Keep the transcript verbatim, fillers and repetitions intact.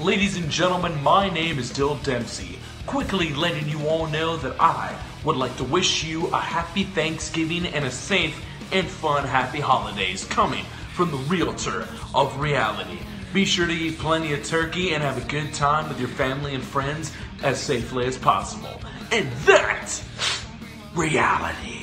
Ladies and gentlemen, my name is Dyl Dempsey. Quickly letting you all know that I would like to wish you a happy Thanksgiving and a safe and fun happy holidays coming from the realtor of reality. Be sure to eat plenty of turkey and have a good time with your family and friends as safely as possible. And that's reality.